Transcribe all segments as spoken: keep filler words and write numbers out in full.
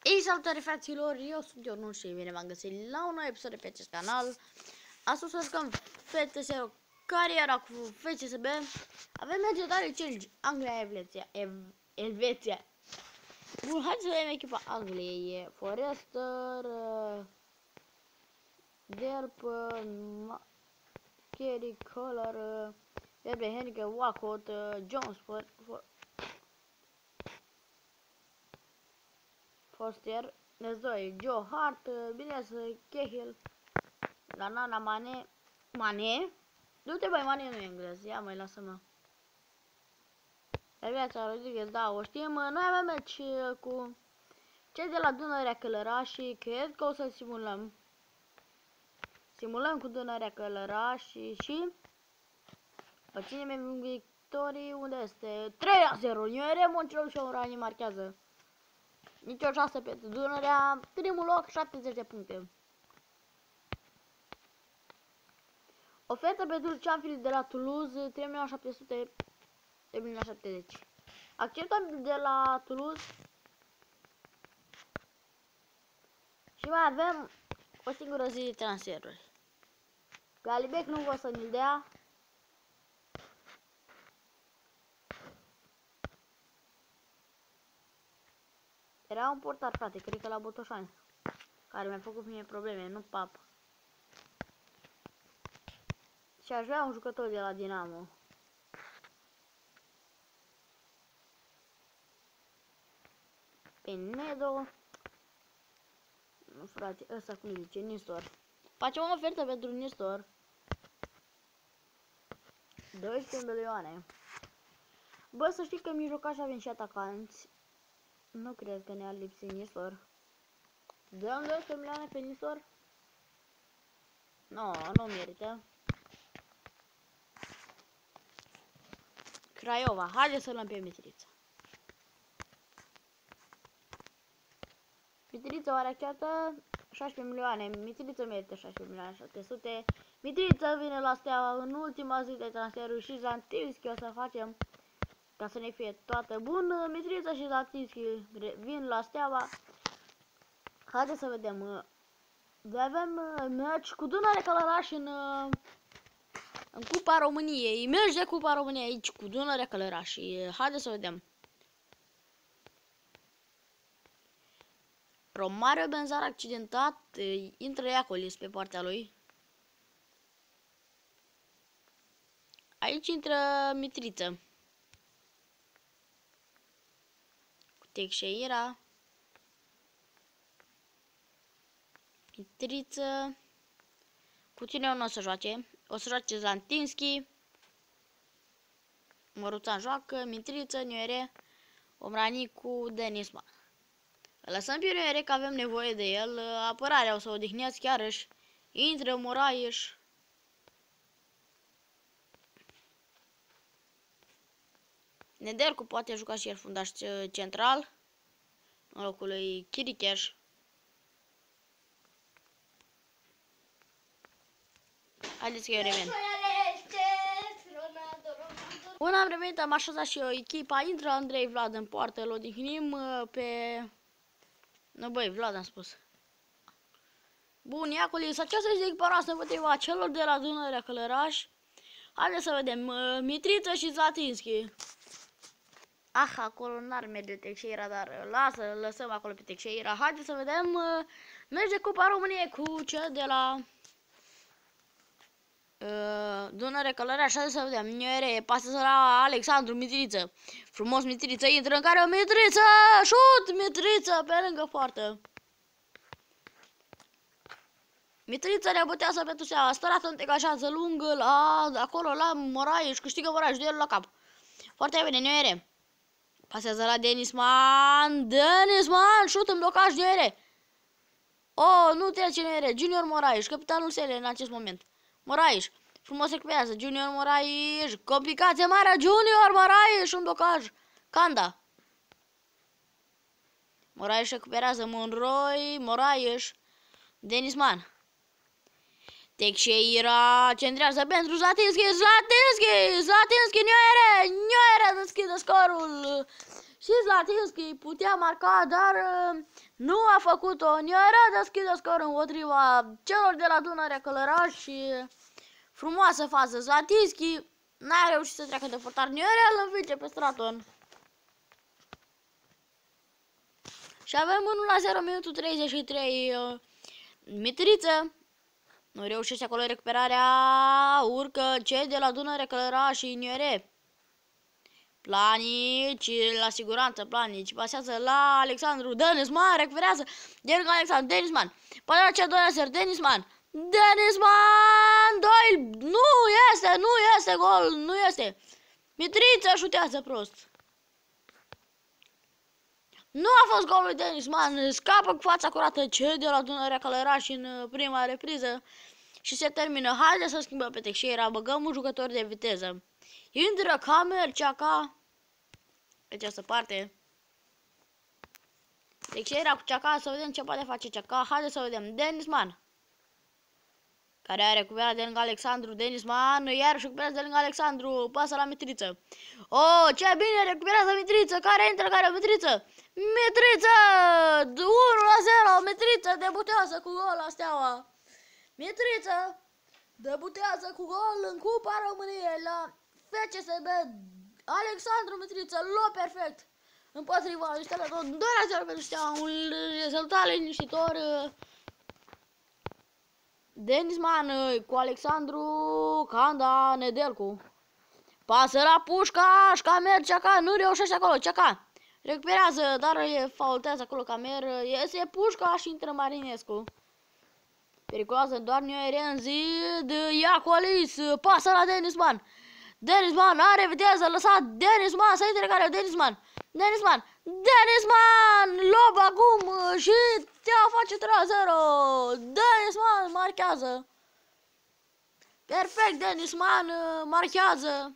Ei, salutare fraților, eu sunt Ionut și bine v-am găsit la un nou episod de pe acest canal. Astăzi o să jucăm F T S cariera cu F C S B. Avem legendare challenge Anglia, Elveția, Ev Elveția. Bun, hai să vedem echipa Angliei. E Forrester, uh, Delp, uh, Kerry, Collar, uh, Derby, Henrique, Walcott, uh, Jones, for, for, Foster, doi, Joe Hart, bine să Cahill, Nana, Mane, Mane? Du-te băi, Mane nu e englez, ia mai lasă-mă. Viața Rodriguez, da, o știm, noi avem meci cu cei de la Dunărea Călărașii, cred că o să simulăm. Simulăm cu Dunărea Călărașii și obținem victorii, unde este? trei la zero, eu Remoncilor și Oranii marchează. Nici o șansă pentru Dunărea, primul loc, șaptezeci de puncte. Ofertă pentru Champions de la Toulouse, trei milioane șapte sute, trei milioane șaptezeci. Acceptăm de la Toulouse. Și mai avem o singură zi de transferuri. Galibec nu o să ne-l dea. Era un portar, frate, cred că la Botoșani, care mi-a făcut mie probleme, nu pap. Și aș vrea un jucător de la Dinamo. Penedo. Nu, frate, ăsta cum zice, Nistor. Facem o ofertă pentru Nistor. doisprezece milioane. Bă, să știi că în mijlocaș avem și atacanți. Nu cred că ne-ar lipsi Nistor. Dăm doisprezece milioane pe Nistor? Nu, no, nu merită. Craiova, haide să luăm pe Mitrița. Mitrița oare acceptă șaisprezece milioane. Mitrița merită șaisprezece milioane șapte sute. Mitrița vine la Steaua în ultima zi de transferuri și Zantivski o să facem ca să ne fie toată bună. Mitrița și Zantivski vin la Steaua. Haideți să vedem. Avem meci cu Dunărea Călărași în, în Cupa României. Meci de Cupa României aici cu Dunărea Călărași. Haideți să vedem. Romario Benzar accidentat, intră Iacolis pe partea lui. Aici intră Mitriță. Cu Teixeira. Mitriță. Cu cine nu o să joace? O să joace Zantinski. Măruțan joacă, Mitriță, Nuere, Omranicu, Denisman. Lăsăm pe Nuere că avem nevoie de el. Apărarea o să o odihnească chiarăși. Intră Moraes. Nedercu poate juca și el fundaș central. În locul lui Chiricheș. Haideți că eu revin. Până am revenit, am așezat și eu echipa. Intră Andrei Vlad în poartă, îl odihnim pe... Nu, băi, Vlad am spus. Bun, Iacolis, aceasta este echipa noastră împotriva celor de la Dunărea Călăraș. Haideți să vedem. Mitriță și Zatinski. Ah, acolo n-ar merge Teixeira, dar lasă, lăsăm acolo pe Teixeira. Haideți să vedem. Merge Cupa României cu cel de la uh, Dunărea Călăraș. Haideți să vedem. Nuere, pasează la Alexandru, Mitriță. Frumos Mitriță, intră în care o Mitriță! Șut! Mitriță pe lângă poartă. Mitriță rebutează pentru Steaua. Stărat în degajează lungă la acolo la Moraes. Câștigă Moraes, duelul la cap. Foarte bine, Nuere. Pasează la Denisman. Denisman! Șut în blocaj, Nuere. Oh, nu trece Nuere. Junior Moraes, capitanul Sele în acest moment. Moraes. Frumos recuperează. Junior Moraes. Complicație mare. Junior Moraes în blocaj. Canda. Moraes recuperează. Monroy. Moraes. Denisman. Teixeira centrează pentru Zlatinski, Zlatinski, Zlatinski, Nioere, Nioere deschide scorul. Și Zlatinski putea marca, dar nu a făcut-o. Nioere deschide scorul împotriva celor de la Dunărea Călăraș și frumoasă fază. Zlatinski n-a reușit să treacă de portar. Nioere îl învinge pe Straton. Și avem unu la zero, minutul treizeci și trei. Mitriță nu reușește acolo recuperarea, urcă cei de la Dunăre Călăraș și Nioere. Planici, la siguranță, Planici, pasează la Alexandru, Denisman, recuperează, de lângă Alexandru, Denisman, până la cea doi la Denisman, Denisman, doi, nu este, nu este gol, nu este. Mitriță șutează prost. Nu a fost golul Denisman, scapă cu fața curată cei de la Dunărea Călăraș în prima repriză și se termină. Haide să schimbăm pe Teixeira, băgăm un jucător de viteză. Intră Camer, Ceaca, pe această parte. Teixeira cu Ceaca, să vedem ce poate face Ceaca. Haide să vedem, Denisman, care a recuperat de lângă Alexandru, Denisman, iarăși recuperează de lângă Alexandru, pasă la Mitriță. Oh, ce bine recuperează Mitriță, care intră, care Mitriță? Mitriță! unu la zero, Mitriță debutează cu gol la Steaua. Mitriță debutează cu gol în Cupa României la F C S B. Alexandru Mitriță, loc perfect împotriva lui Steaua. doi la zero pentru Steaua, un rezultat liniștitor. Denisman cu Alexandru, Canda, Nedelcu. Pasă la Pușcaș, Camer, Ceaca, nu reușește acolo, Ceaca. Recuperează, dar e faultează acolo Camer, iese Pușcaș și intră Marinescu. Periculoasă doar Nioere în zid, Iacolis, pasă la Denisman. Denisman are viteză, lăsat Denisman, să intre care Denisman. Denisman, Denisman, lob acum și Steaua face trei la zero. Denisman marchează. Perfect, Denisman marchează.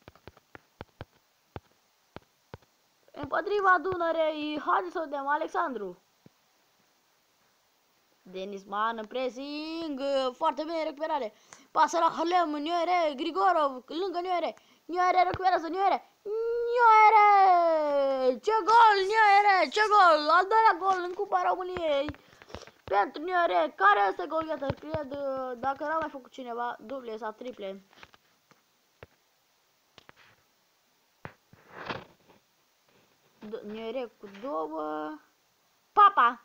Împotriva Dunărei, haideți să vedem, Alexandru. Denisman în pressing, foarte bine recuperare. Pasă la Halem, Nioere, Grigorov, lângă Nioere. Nioere recuperează, Nioere. Nioere! Ce gol, Nioere! Ce gol! Al doilea gol în Cupa României pentru Nioere. Care este golghetă? Cred, dacă n-a mai făcut cineva, duble sau triple. Nioere cu două. Papa!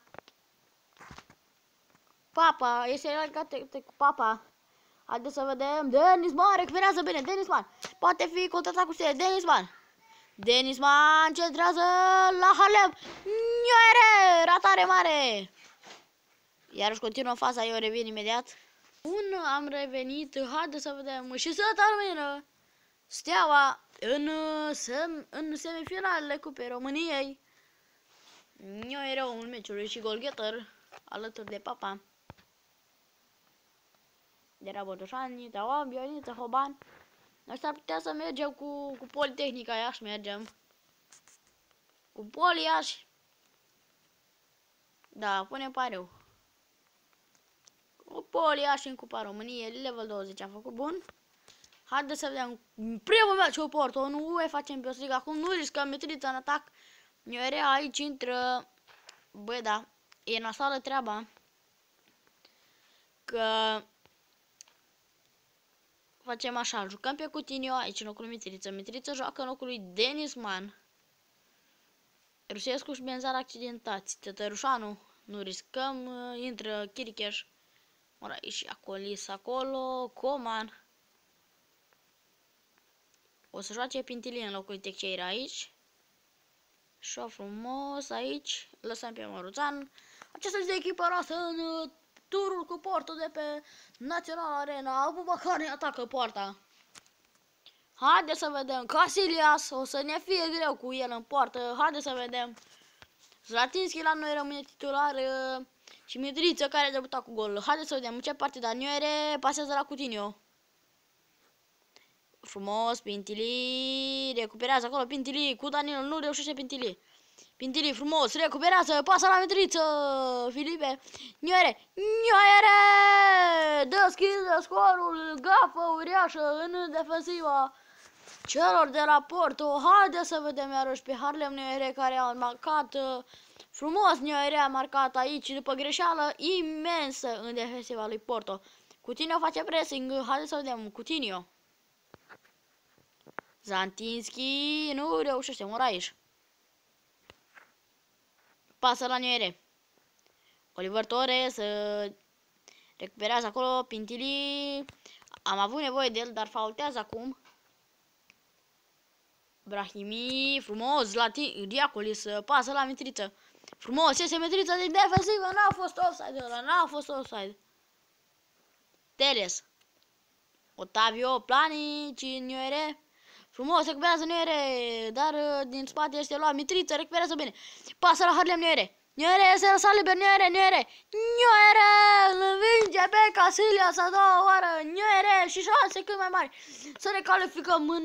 Papa! Este legat cu Papa. Haideți să vedem. Denisman recuperează bine. Denisman. Poate fi contratat cu stele. Denisman. Denisman centrează la Halep. Nioere! Ratare mare. Iarăși continuă faza. Eu revin imediat. Bun, am revenit. Haideți să vedem. Și să termină Steaua în, sem în semifinalele Cupei României. Nioere un meciului și golgheter alături de Papa. De la Botoșani, Teaua, Bioniță, Hoban. Noi s-ar putea să mergem cu, cu Politehnica Iași, mergem. Cu Poli Iași. Da, punem pariu. Cu Poli Iași în Cupa României, level douăzeci am făcut bun. Haideți să vedem primul meci cu Porto, nu UEFA Champions League. Acum nu riscăm Mitrița în atac. Nioere aici intră. Băi, da, e nasoală treaba. Că facem așa, jucăm pe Coutinho aici în locul lui Mitriță. Mitriță joacă în locul lui Denisman. Rusescu și Benzar accidentați. Tătărușanu, nu riscăm. Intră Chiricheș. Ora și Acolis acolo. Coman. O să joace Pintilin în locul lui Teixeira aici. Și frumos aici. Lăsăm pe Măruțan. Aceasta este echipa noastră în turul cu Porto de pe Național Arena. Abubakar ne atacă poarta. Haideți să vedem. Casilias, o să ne fie greu cu el în poartă. Haideți să vedem. Zlatinski la noi rămâne titular și Mitriță care a debutat cu gol. Haideți să vedem în ce partida. Nioere pasează la Coutinho. Frumos, Pintili recuperează acolo Pintili cu Danilo, nu reușește Pintili. Pintili frumos, recuperează, pasă la Mitriță, Filipe, Nioere, Nioere, deschide scorul, gafă uriașă în defensiva celor de la Porto. Haideți să vedem iarăși pe Harlem Nioere care a marcat frumos. Nioere a marcat aici după greșeală imensă în defensiva lui Porto. Coutinho face pressing, haideți să vedem, Coutinho. Zantinski nu reușește, Moraes. Pasă la Nioere. Oliver Torres uh, recuperează acolo Pintili. Am avut nevoie de el, dar faultează acum. Brahimi, frumos, la Diacolis, uh, pasă la Mitriță. Frumos, iese Mitriță din defensivă, n-a fost offside ăla, n-a fost offside. Teles. Otavio, Planici, Nioere. Frumos, recuperează Nioere, dar uh, din spate este luat Mitriță, recuperează bine. Pasă la Harlem Nioere. Nioere se lăsa liber, Nioere, Nioere, Nioere, îl învinge pe Casillas a doua oară, Nioere și șanse cât mai mari să ne calificăm în,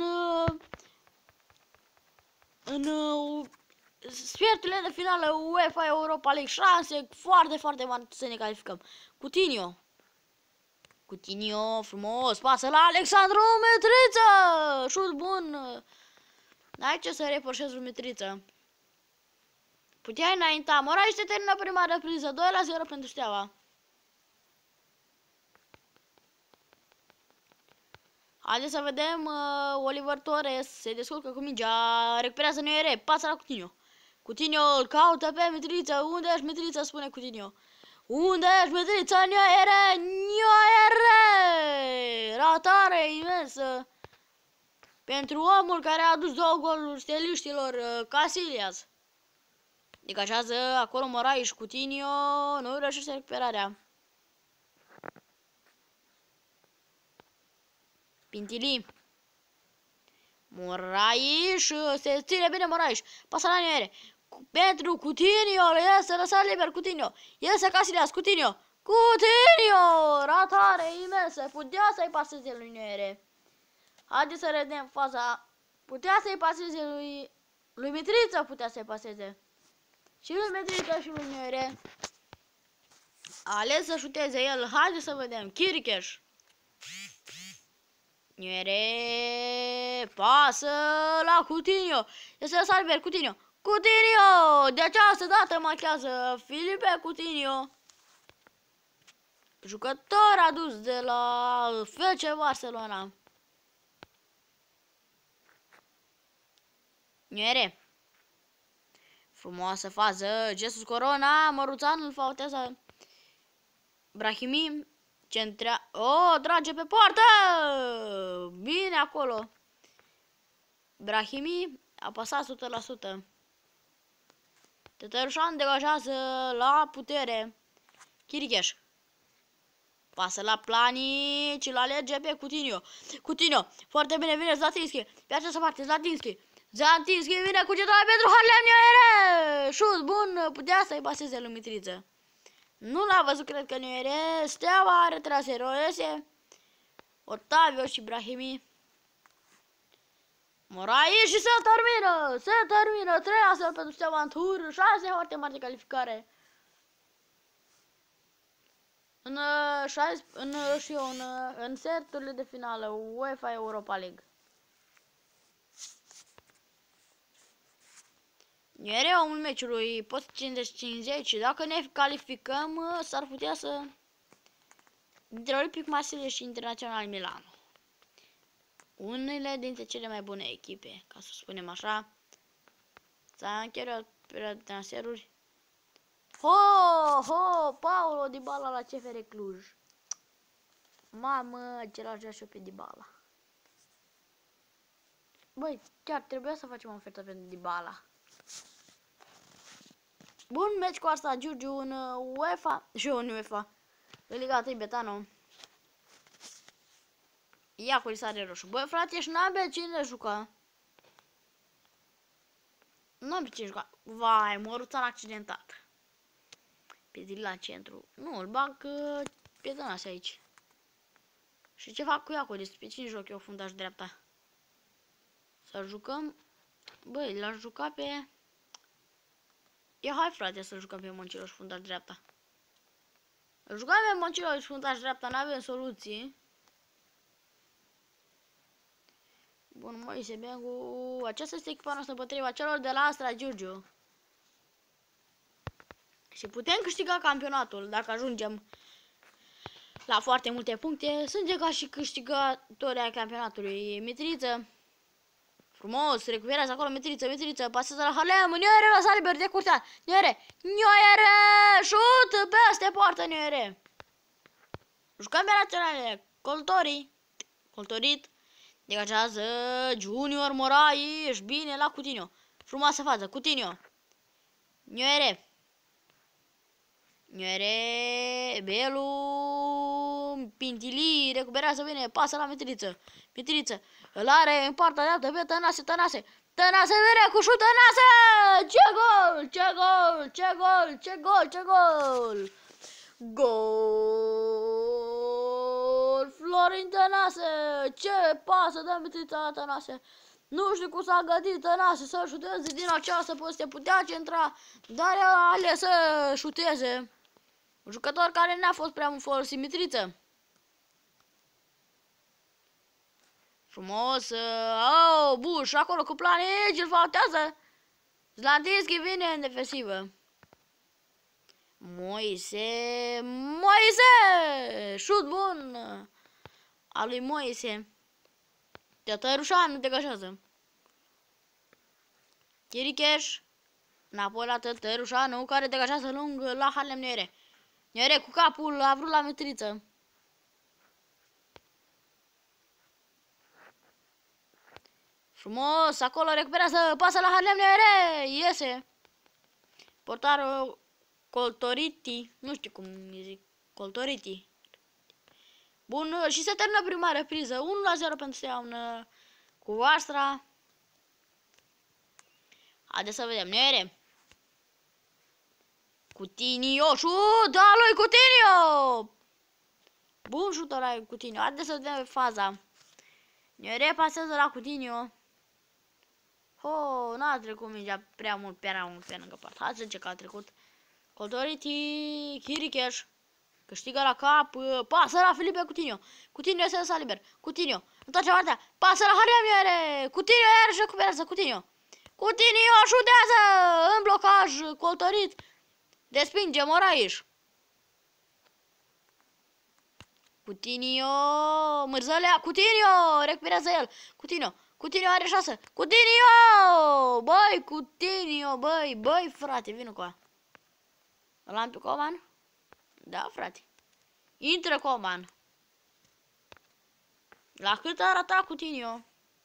în sferturile de finală UEFA Europa League, șanse foarte, foarte mari să ne calificăm. Coutinho, Coutinho, frumos, pasă la Alexandru Mitriță, șut bun, n-ai ce să reproșezi lui Mitriță. Puteai înainta. Moraes te termină prima repriză. doi la zero pentru Steaua. Haideți să vedem. Uh, Oliver Torres se descurcă cu mingea. Recuperează Nioere. Pasă la Coutinho. Coutinho îl caută pe Mitriță. Unde ești Mitriță? Spune Coutinho. Unde ești Mitriță? Nioere! Nioere! Ratare imensă pentru omul care a adus două goluri steliștilor, uh, Casillas. Degajează acolo Moraes, Coutinho, nu reușește recuperarea. Pintili. Moraes, se ține bine Moraes. Pasă la Nioere. Pentru Coutinho, iese lăsat liber Coutinho. Iese Casillas, Coutinho. Coutinho! Ratare imensă, putea să-i paseze lui Nioere. Haideți să vedem faza. Putea să-i paseze lui, lui Mitriță, putea să-i paseze. Și lui Mitriță și lui Nioere. A ales să șuteze el. Haideți să vedem. Chiricheș. Nioere. Pasă la Coutinho. Este lăsat liber. Coutinho. Coutinho. De această dată marchează Filipe Coutinho. Jucător adus de la F C Barcelona. Nioere. Frumoasă fază, Jesus Corona, Măruțan îl fautează Brahimi, centrea, oh, trage pe poartă, bine acolo, Brahimi a pasat o sută la sută, Tătărușan degajează la putere, Chiricheș, pasă la Planici, îl alege pe Coutinho, Coutinho, foarte bine vine Zlatinski, pe această parte Zlatinski, Zantinski vine cu cetățenii pentru Harlem Nioere! Șut bun, putea să-i paseze lui Mitriță. Nu l-a văzut, cred că Nioere. Steaua are trase eroese. Otavio și Brahimi. Moraes și se termină! Se termină! trei la zero pentru Steaua în tur. șase foarte mari de calificare. În, în, și eu, în, în seturile de finală UEFA Europa League. Nioere omul meciului, post cincizeci cincizeci, dacă ne calificăm, s-ar putea să... Dintre Olympic Marseille și Internațional Milano. Unele dintre cele mai bune echipe, ca să spunem așa. S-a încheiat perioada de transferuri. Ho, ho, Paulo Dybala la C F R Cluj. Mamă, ce l-aș vrea și eu pe Dybala. Băi, chiar trebuia să facem o ofertă pentru Dybala. Bun meci cu asta, Giurgiu în UEFA și în UEFA. În Liga trei Betano. Ia cu lisare roșu. Băi frate, ești n-am cine juca. Nu am cine juca. Vai, Măruțan accidentat. Pedil la centru. Nu, îl bag pe Dănase aici. Și ce fac cu Iacolis? Pe cine joc eu fundaș dreapta? Să jucăm. Băi, l-aș juca pe... E, hai frate să jucăm pe Monciloș fundaș dreapta. Jucăm pe Monciloș fundaș dreapta, n-avem soluții. Bun, Moise Bengu. Aceasta este echipa noastră împotriva celor de la Astra Giurgiu. Și putem câștiga campionatul dacă ajungem la foarte multe puncte. Suntem ca și câștigători ai campionatului. Mitriță. Frumos, recuperează acolo Mitriță, Mitriță, pasează la Halem, Nioere la Saliber de curtea. Nioere, Nioere, șut peste poartă, Nioere. Jucăm pe naționale, Coltori, Coltorit, degajează Junior Moraes, bine la Coutinho. Frumoasă față, Coutinho. Nioere. Nioere, Belu, Pintili, recuperează bine, pasă la Mitriță. Mitriță, îl are în partea dreaptă pe Tănase, Tănase. Tănase vine cu șut, Tănase! Ce gol, ce gol, ce gol, ce gol, ce gol! Gol! Florin Tănase! Ce pasă de Mitriță la Tănase! Nu știu cum s-a gândit Tănase să șuteze din această poziție, putea centra, dar a ales să șuteze. Un jucător care n-a fost prea mult folosit, Mitriță. Frumos, oh, Buș, acolo cu Planici, îl faltează. Zlatinski vine în defensivă. Moise, Moise, șut bun al lui Moise. Tătărușan degajează. Chiricheș, înapoi la Tătărușanu, care degajează lung la Halem Nioere. Nioere cu capul a vrut la Mitriță. Frumos, acolo recuperează, pasă la Harlem Nioere, iese. Portarul Coltoriti, nu știu cum îi zic, Coltoriti. Bun, și se termină prima repriză, unu la zero pentru Steaua cu Astra. Haideți să vedem, Nioere. Coutinho, șut, da lui Coutinho. Bun șutor ai Coutinho, haideți să vedem faza. Nioere pasează la Coutinho. Oh, n-a trecut mingea prea mult, prea mult pe lângă part. Hai să zice că a trecut. Coltoriti, Chiricheș. Câștigă la cap, pasă la Filipe Coutinho. Coutinho este lăsat liber. Coutinho, întoarce partea, pasă la Harlem Nioere. Coutinho iarăși recuperează, Coutinho. Coutinho șutează în blocaj, Coltorit. Despinge Moraes. Coutinho, Mârzălea, Coutinho, recuperează el. Coutinho. Coutinho are șase. Coutinho! Băi, Coutinho, băi, băi, frate, vină cu a. Îl am pe Coman? Da, frate. Intră Coman. La cât a arătat Coutinho?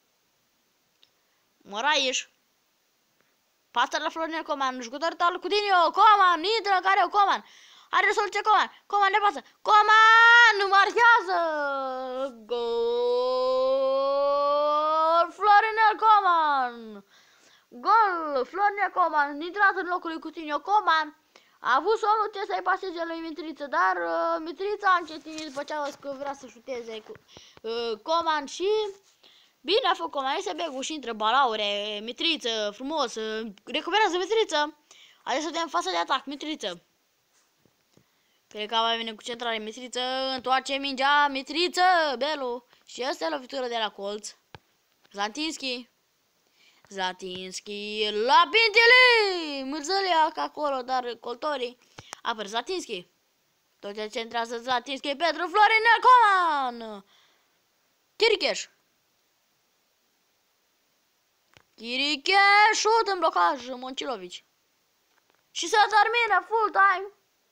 Moraes. Pasă la Florin Coman, jucător tal Coutinho, Coman, intră în care o Coman. Are soluție Coman, Coman ne pasă. Coman nu marchează. Gol! Florinel Coman! Gol! Florinel Coman, intrat în locul lui Coutinho. Coman a avut soluție să-i paseze lui Mitriță, dar uh, Mitrița a încetinit după ce a văzut că vrea să șuteze cu, uh, Coman și bine a făcut Coman. Este Begu și intră balaure, Mitriță, frumos, uh, recuperează Mitriță. Haideți să vedem fața de atac, Mitriță. Cred că va veni cu centrare Mitriță, întoarce mingea, Mitriță, Belu. Și asta e lovitură de la colț. Zlatinski. Zlatinski la Pintili! Mârzălea ca acolo, dar Coltori. Apăr Zlatinski. Tot ce centrează Zlatinski pentru Florinel Coman. Chiricheș. Chiricheș, șut în blocaj, Moncilovici. Și se termină full time.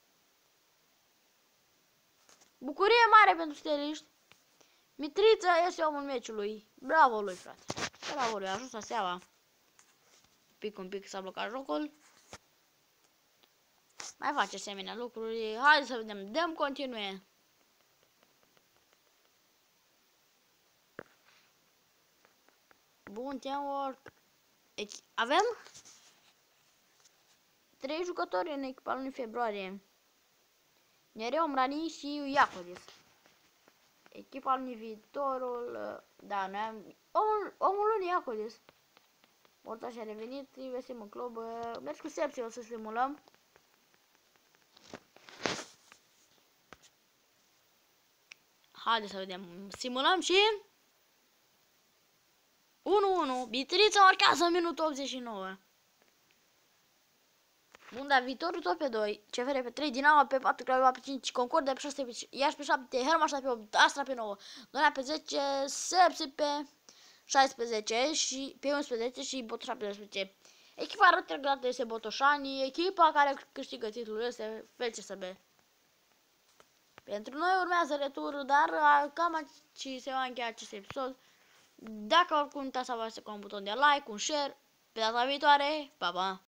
Bucurie mare pentru steliști. Mitriță este omul meciului. Bravo lui, frate. Bravo lui, a ajuns la Steaua. Pic un pic s-a blocat jocul. Mai face asemenea lucruri. Hai să vedem. Dăm continue. Bun, teamwork. Avem trei jucători în echipa lunii februarie. Nereu, Omrani și Iacodis. Echipa lunii viitorul, da, noi am, omul, omul lunii Iacodis. Porta și-a revenit, investim în club. Mergi cu Sepsi, o să simulăm. Haideți să vedem. Simulăm și... unu unu. Bitrița marchează în minutul optzeci și nouă. Bun, dar viitorul tot pe doi. C F R pe trei, Dinamo pe patru, Craiova pe cinci, Concordia pe șase, Iași pe șapte, Hermașa pe opt, Astra pe nouă, Donea pe zece, Sepsi pe șaisprezece și pe unsprezece și Botoșani pe doisprezece. Echipa retrogradă este Botoșani, echipa care câștigă titlul este F C S B. Pentru noi urmează returul, dar cam aici se va încheia acest episod. Dacă oricum uitați să apăsați cu un buton de like, un share, pe data viitoare, pa, pa!